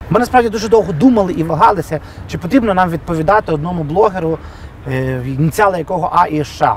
Ми насправді дуже довго думали і вагалися, чи потрібно нам відповідати одному блогеру, ініціали якого А і Ш.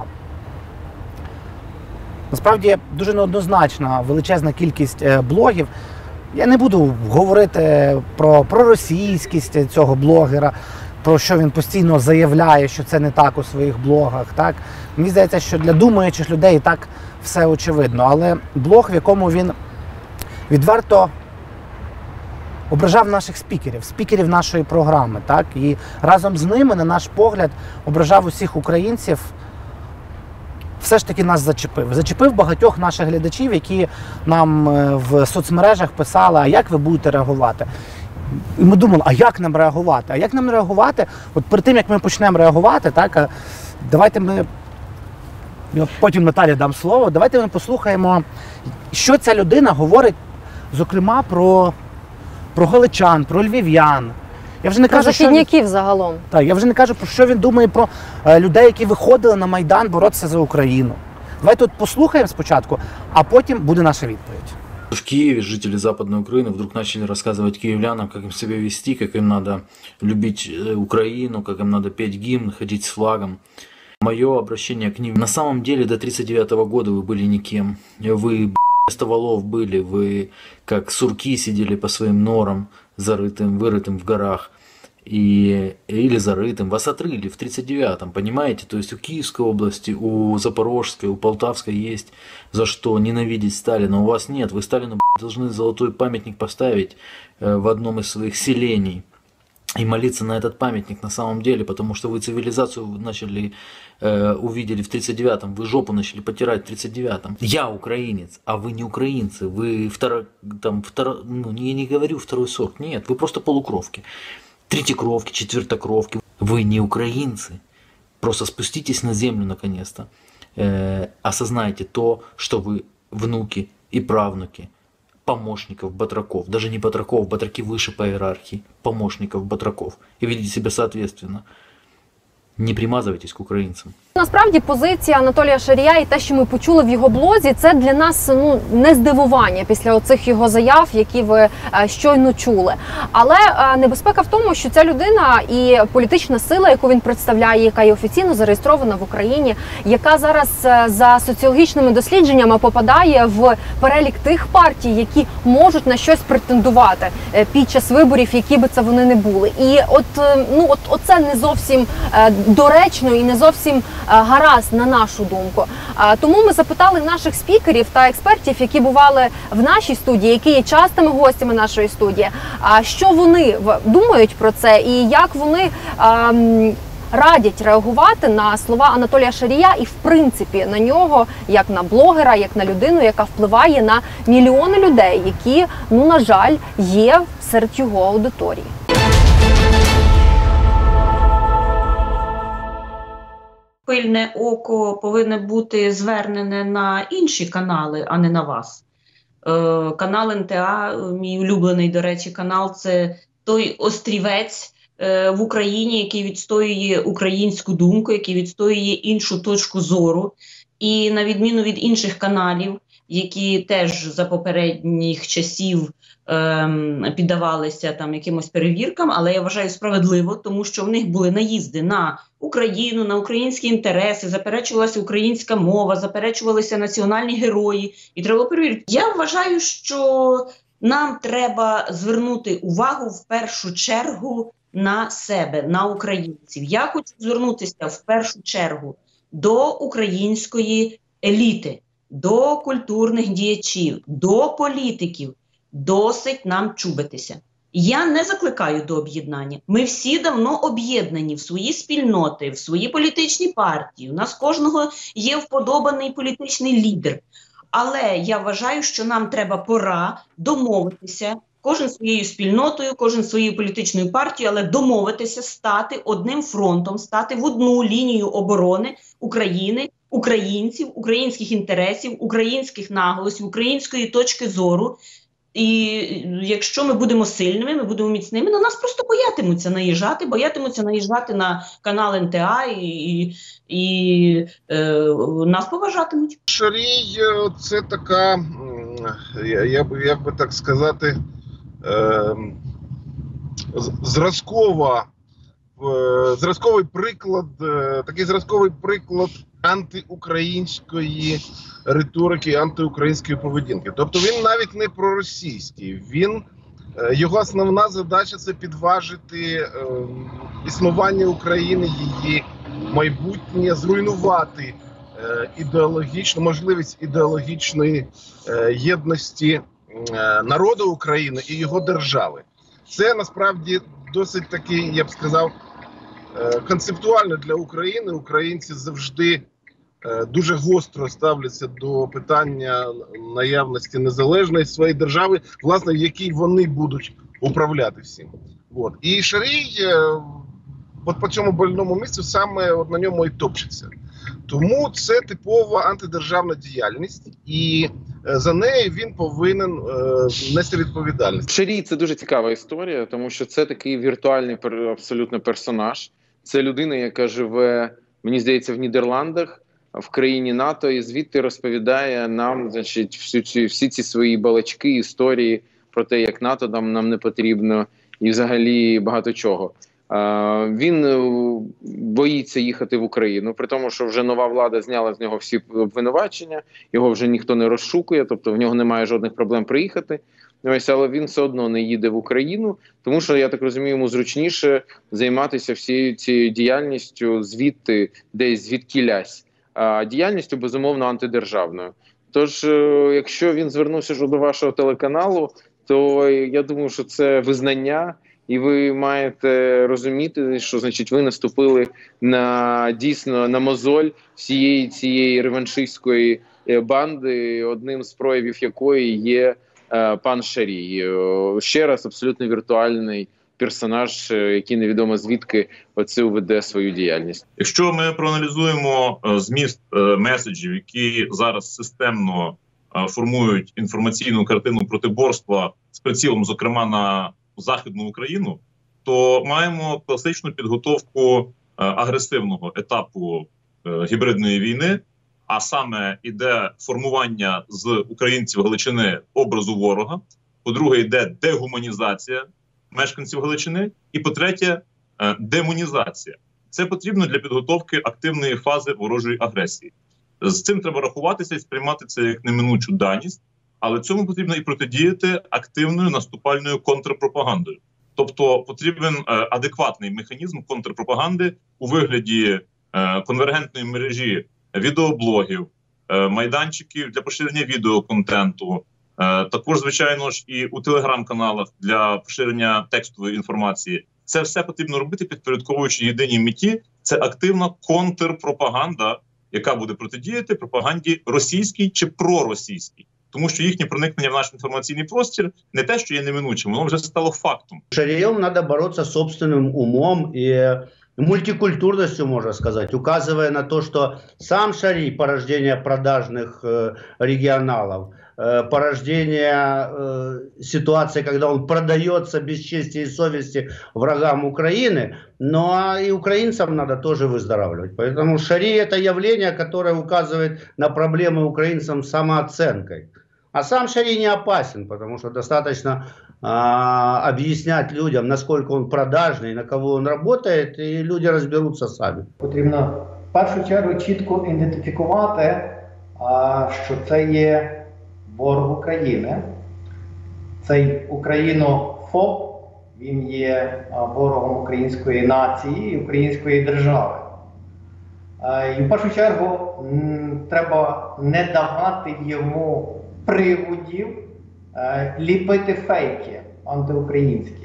Насправді дуже неоднозначна величезна кількість блогів. Я не буду говорити про російськість цього блогера, про що він постійно заявляє, що це не так у своїх блогах. Так? Мені здається, що для думаючих людей і так все очевидно. Але блог, в якому він відверто ображав наших спікерів нашої програми. Так? І разом з ними, на наш погляд, ображав усіх українців, все ж таки нас зачепив. Зачепив багатьох наших глядачів, які нам в соцмережах писали, а як ви будете реагувати? І ми думали, а як нам реагувати? А як нам реагувати? От перед тим, як ми почнемо реагувати, так, давайте ми, потім Наталі дам слово, давайте ми послухаємо, що ця людина говорить, зокрема, про галичан, про львів'ян. Я вже не про кажу, західняків загалом. Так, я вже не кажу, про що він думає про людей, які виходили на Майдан боротися за Україну. Давайте от послухаємо спочатку, а потім буде наша відповідь. В Киеве жители Западной Украины вдруг начали рассказывать киевлянам, как им себя вести, как им надо любить Украину, как им надо петь гимн, ходить с флагом. Мое обращение к ним: на самом деле до 1939 года вы были никем. Вы вместо валов были, вы как сурки сидели по своим норам, вырытым в горах. Или зарытым. Вас отрыли в 1939-м, понимаете? То есть у Киевской области, у Запорожской, у Полтавской есть за что ненавидеть Сталина. У вас нет. Вы Сталину должны золотой памятник поставить в одном из своих селений и молиться на этот памятник на самом деле, потому что вы цивилизацию увидели в 1939-м, вы жопу начали потирать в 1939-м. Я украинец, а вы не украинцы. Вы я не говорю второй сорт, нет, вы просто полукровки. Третьекровки, четвертокровки. Вы не украинцы. Просто спуститесь на землю наконец-то. Осознайте то, что вы внуки и правнуки помощников батраков. Даже не батраков, батраки выше по иерархии. Помощников батраков. И ведите себя соответственно. Не примазывайтесь к українцям. Насправді позиція Анатолія Шарія і те, що ми почули в його блозі, це для нас не здивування після оцих його заяв, які ви щойно чули. Але небезпека в тому, що ця людина і політична сила, яку він представляє, яка є офіційно зареєстрована в Україні, яка зараз за соціологічними дослідженнями попадає в перелік тих партій, які можуть на щось претендувати під час виборів, які би це вони не були. І оце не зовсім доречно і не зовсім гаразд, на нашу думку. Тому ми запитали наших спікерів та експертів, які бували в нашій студії, які є частими гостями нашої студії, що вони думають про це і як вони радять реагувати на слова Анатолія Шарія і, в принципі, на нього, як на блогера, як на людину, яка впливає на мільйони людей, які, на жаль, є серед його аудиторії. Пильне око повинне бути звернене на інші канали, а не на вас. Канал НТА, мій улюблений, до речі, канал, це той острівець в Україні, який відстоює українську думку, який відстоює іншу точку зору. І на відміну від інших каналів, які теж за попередніх часів піддавалися якимось перевіркам, але я вважаю справедливо, тому що в них були наїзди на Україну, на українські інтереси, заперечувалася українська мова, заперечувалися національні герої, і треба перевірити. Я вважаю, що нам треба звернути увагу в першу чергу на себе, на українців. Я хочу звернутися в першу чергу до української еліти, до культурних діячів, до політиків. Досить нам чубитися. Я не закликаю до об'єднання. Ми всі давно об'єднані в свої спільноти, в свої політичні партії. У нас кожного є вподобаний політичний лідер. Але я вважаю, що нам пора домовитися, кожен своєю спільнотою, кожен своєю політичною партією, але домовитися, стати одним фронтом, стати в одну лінію оборони України, українців, українських інтересів, українських наголосів, української точки зору. І якщо ми будемо сильними, ми будемо міцними, на нас просто боятимуться наїжджати на канал НТА і нас поважатимуть. Шарій – це така, як би так сказати, зразковий приклад, такий зразковий приклад антиукраїнської риторики, антиукраїнської поведінки. Тобто він навіть не проросійський, його основна задача – це підважити існування України, її майбутнє, зруйнувати можливість ідеологічної єдності народу України і його держави. Це насправді досить такий, я б сказав, концептуально для України. Українці завжди дуже гостро ставляться до питання наявності незалежної своєї держави, власне, в якій вони будуть управляти всім. От. І Шарій от по цьому больному місцю саме на ньому і топчеться. Тому це типова антидержавна діяльність, і за неї він повинен нести відповідальність. Шарій – це дуже цікава історія, тому що це такий віртуальний абсолютно персонаж. Це людина, яка живе, мені здається, в Нідерландах, в країні НАТО, і звідти розповідає нам, значить, всі ці свої балачки, історії про те, як НАТО нам не потрібно, і взагалі багато чого. Він боїться їхати в Україну, при тому, що вже нова влада зняла з нього всі обвинувачення, його вже ніхто не розшукує, тобто в нього немає жодних проблем приїхати. Ось, але він все одно не їде в Україну, тому що, я так розумію, йому зручніше займатися всією цією діяльністю звідти, десь звідкілясь, діяльністю, безумовно, антидержавною. Тож, якщо він звернувся до вашого телеканалу, то я думаю, що це визнання, і ви маєте розуміти, що, значить, ви наступили дійсно на мозоль всієї цієї реваншистської банди, одним з проявів якої є пан Шарій. Ще раз, абсолютно віртуальний персонаж, який невідомо звідки оце веде свою діяльність. Якщо ми проаналізуємо зміст меседжів, які зараз системно формують інформаційну картину протиборства з прицілом, зокрема, на Західну Україну, то маємо класичну підготовку агресивного етапу гібридної війни, а саме іде формування з українців Галичини образу ворога, по-друге, йде дегуманізація мешканців Галичини, і по-третє, демонізація. Це потрібно для підготовки активної фази ворожої агресії. З цим треба рахуватися і сприймати це як неминучу даність, але цьому потрібно і протидіяти активною наступальною контрпропагандою. Тобто потрібен адекватний механізм контрпропаганди у вигляді конвергентної мережі відеоблогів, майданчиків для поширення відеоконтенту, також, звичайно ж, і у телеграм-каналах для поширення текстової інформації. Це все потрібно робити, підпорядковуючи єдиній меті. Це активна контрпропаганда, яка буде протидіяти пропаганді російській чи проросійській. Тому що їхнє проникнення в наш інформаційний простір не те, що є неминучим, воно вже стало фактом. Шарієм треба боротися собственним умом і мультикультурностью, можно сказать, указывая на то, что сам Шарий – порождение продажных регионалов, порождение ситуации, когда он продается без чести и совести врагам Украины, но и украинцам надо тоже выздоравливать. Поэтому Шарий – это явление, которое указывает на проблемы украинцам с самооценкой. А сам Шарий не опасен, потому что достаточно объяснять людям, насколько он продажный, на кого он работает, и люди разберутся сами. Потрібно в першу чергу чітко ідентифікувати, що це є ворог України. Цей українофоб, він є ворогом української нації і української держави. І в першу чергу треба не давати йому приводів ліпити фейки антиукраїнські.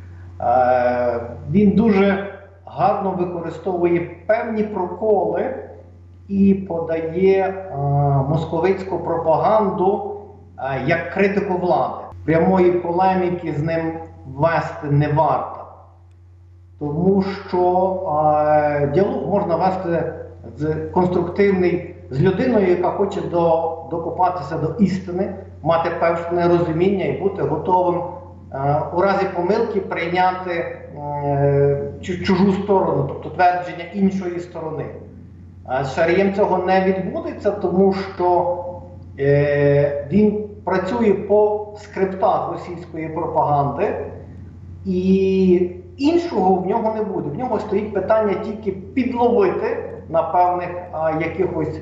Він дуже гарно використовує певні проколи і подає московицьку пропаганду як критику влади. Прямої полеміки з ним вести не варто. Тому що діалог можна вести конструктивний з людиною, яка хоче докопатися до істини, мати певне розуміння і бути готовим у разі помилки прийняти чужу сторону, тобто твердження іншої сторони. З Шарієм цього не відбудеться, тому що він працює по скриптах російської пропаганди І іншого в нього не буде. В нього стоїть питання тільки підловити на певних якихось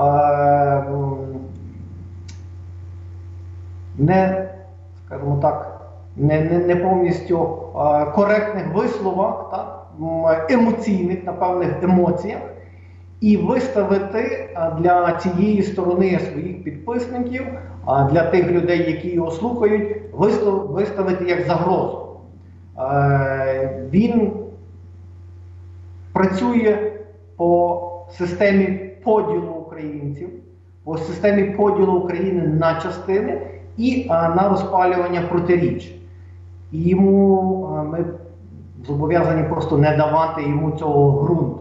скажімо так, не повністю коректних висловах, так, емоційних, на певних емоціях, і виставити для цієї сторони своїх підписників, для тих людей, які його слухають, виставити як загрозу. Він працює по системі поділу українців, по системі поділу України на частини і на розпалювання протиріч. І йому ми зобов'язані просто не давати йому цього ґрунту.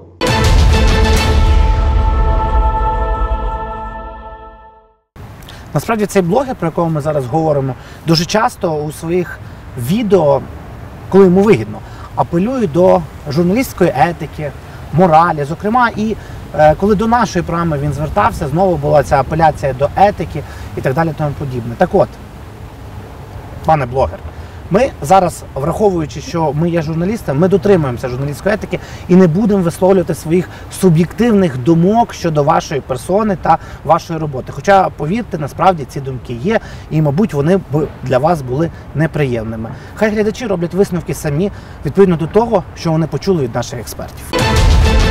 Насправді цей блогер, про якого ми зараз говоримо, дуже часто у своїх відео, коли йому вигідно, апелює до журналістської етики, моралі. Зокрема, і коли до нашої програми він звертався, знову була ця апеляція до етики і так далі, тому подібне. Так от, пане блогер, ми зараз, враховуючи, що ми є журналістами, ми дотримуємося журналістської етики і не будемо висловлювати своїх суб'єктивних думок щодо вашої персони та вашої роботи. Хоча, повірте, насправді ці думки є, і, мабуть, вони б для вас були неприємними. Хай глядачі роблять висновки самі, відповідно до того, що вони почули від наших експертів.